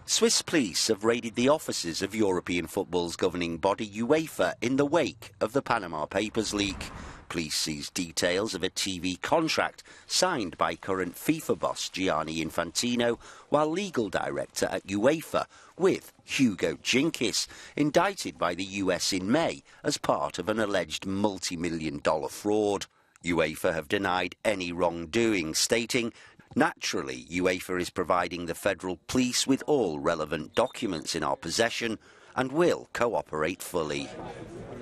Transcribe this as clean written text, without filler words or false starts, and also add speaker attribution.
Speaker 1: Swiss police have raided the offices of European football's governing body UEFA in the wake of the Panama Papers leak. Police seized details of a TV contract signed by current FIFA boss Gianni Infantino, while legal director at UEFA with Hugo Djinkis, indicted by the US in May as part of an alleged multi-million-dollar fraud. UEFA have denied any wrongdoing, stating, "Naturally, UEFA is providing the federal police with all relevant documents in our possession and will cooperate fully."